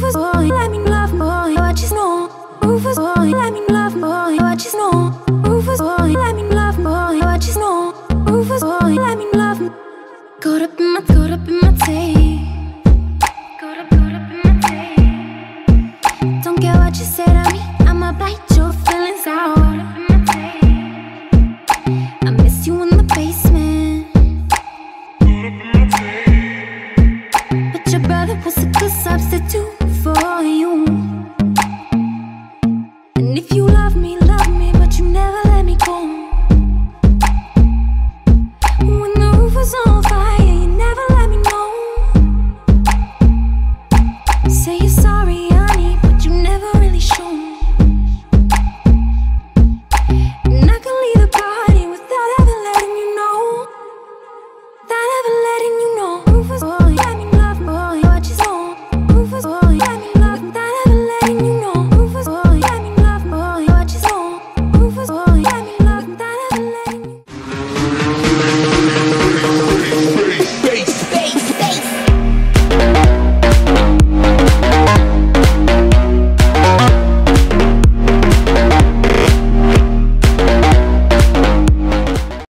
Rufus boy, let me love boy, I just know. Rufus boy, let me love boy, I just know. Rufus boy, let me love boy, I just know. Rufus boy, let me love. Caught up in my tape. Caught up in my tape. Don't care what you say to me, I'ma bite your feelings out. Caught up in my tape. I miss you in the basement. Caught up in my tape. But your brother was a good substitute for you. And if you love me, but you never let me go. When the roof was on fire, you never let me know. Say you're sorry.